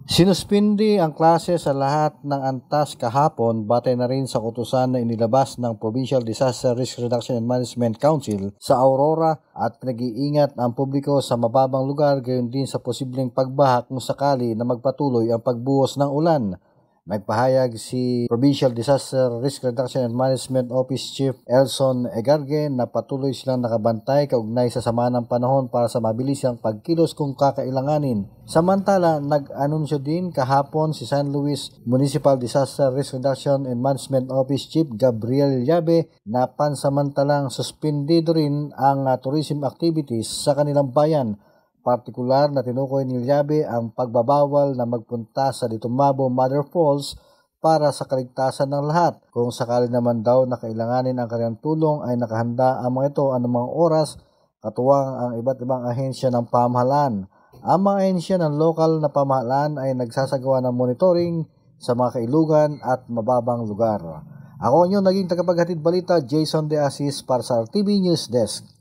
Sinuspindi ang klase sa lahat ng antas kahapon batay na rin sa utusan na inilabas ng Provincial Disaster Risk Reduction and Management Council sa Aurora at pinag-iingat ang publiko sa mababang lugar gayon din sa posibleng pagbaha kung sakali na magpatuloy ang pagbuhos ng ulan. Nagpahayag si Provincial Disaster Risk Reduction and Management Office Chief Elson Egarge na patuloy silang nakabantay kaugnay sa sama ng panahon para sa mabilisang pagkilos kung kakailanganin. Samantala, nag-anunsyo din kahapon si San Luis Municipal Disaster Risk Reduction and Management Office Chief Gabriel Yabe na pansamantalang suspendido rin ang tourism activities sa kanilang bayan. Partikular na tinukoy ni Yabe ang pagbabawal na magpunta sa Litumabo Mother Falls para sa kaligtasan ng lahat. Kung sakali naman daw na kailanganin ang kanilang tulong ay nakahanda ang mga ito anumang oras, katuwang ang iba't ibang ahensya ng pamahalaan. Ang mga ahensya ng lokal na pamahalaan ay nagsasagawa ng monitoring sa mga kailugan at mababang lugar. Ako ang inyong naging tagapaghatid balita, Jason De Asis para sa RTV News Desk.